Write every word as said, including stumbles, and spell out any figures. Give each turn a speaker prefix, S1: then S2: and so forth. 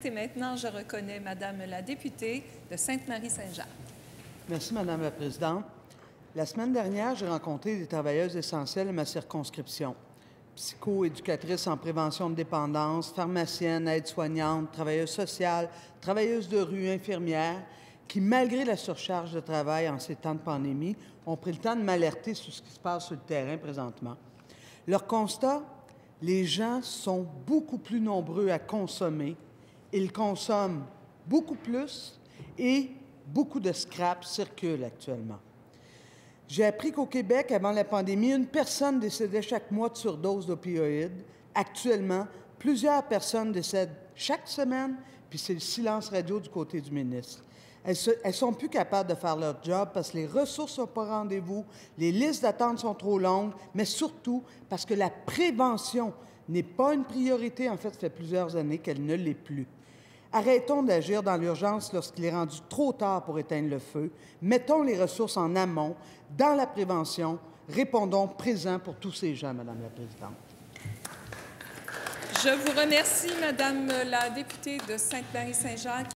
S1: Et maintenant, je reconnais Madame la députée de Sainte-Marie-Saint-Jacques.
S2: Merci, Madame la Présidente. La semaine dernière, j'ai rencontré des travailleuses essentielles de ma circonscription. Psycho-éducatrices en prévention de dépendance, pharmaciennes, aides-soignantes, travailleuses sociales, travailleuses de rue, infirmières, qui, malgré la surcharge de travail en ces temps de pandémie, ont pris le temps de m'alerter sur ce qui se passe sur le terrain présentement. Leur constat, les gens sont beaucoup plus nombreux à consommer. Ils consomment beaucoup plus et beaucoup de scrap circulent actuellement. J'ai appris qu'au Québec, avant la pandémie, une personne décédait chaque mois de surdose d'opioïdes. Actuellement, plusieurs personnes décèdent chaque semaine, puis c'est le silence radio du côté du ministre. Elles ne sont plus capables de faire leur job parce que les ressources ne sont pas au rendez-vous, les listes d'attente sont trop longues, mais surtout parce que la prévention n'est pas une priorité. En fait, ça fait plusieurs années qu'elle ne l'est plus. Arrêtons d'agir dans l'urgence lorsqu'il est rendu trop tard pour éteindre le feu. Mettons les ressources en amont, dans la prévention. Répondons présent pour tous ces gens, Madame la Présidente.
S1: Je vous remercie, Madame la députée de Sainte-Marie-Saint-Jacques.